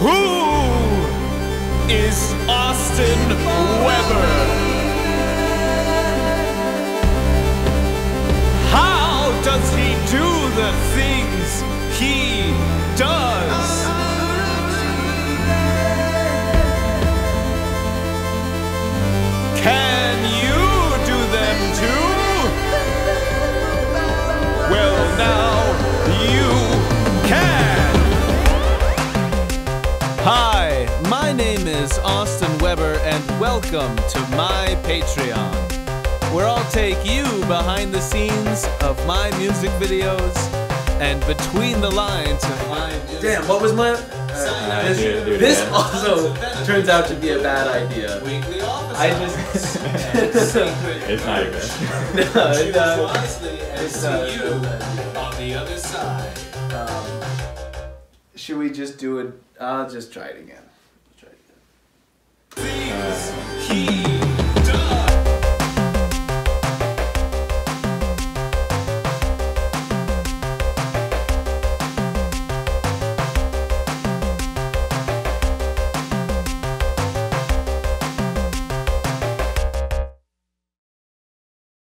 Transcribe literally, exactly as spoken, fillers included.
Who is Austin Weber? How does he do the things he does? Can you do them too? Well, now you can. Hi, my name is Austin Weber, and welcome to my Patreon, where I'll take you behind the scenes of my music videos and between the lines of my music. Damn, what was my... Uh, this this also turns out to be a bad idea. Weekly office I just... It's not even. No, it's not. wisely and It's see not. you on the other side. Um, should we just do it? I'll just try it again.